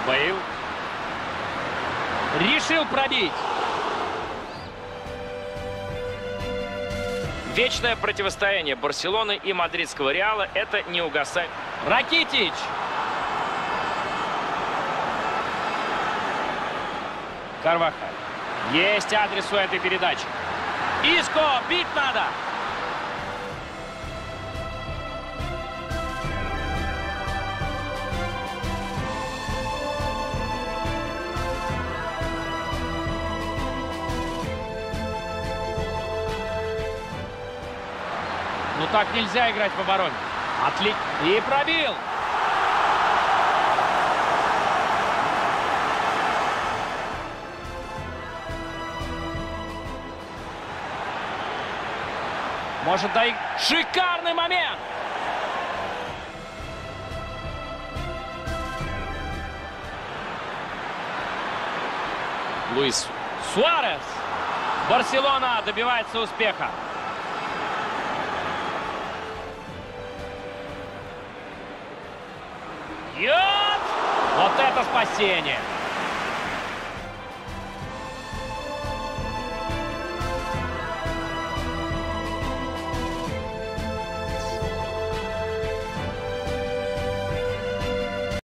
Бейл. Решил пробить. Вечное противостояние Барселоны и мадридского Реала — это не угасает. Ракитич! Карвахаль. Есть адрес у этой передачи. Иско, бить надо! Ну так нельзя играть в обороне. И пробил. Может дать шикарный момент. Луис Суарес. Барселона добивается успеха. Вот это спасение!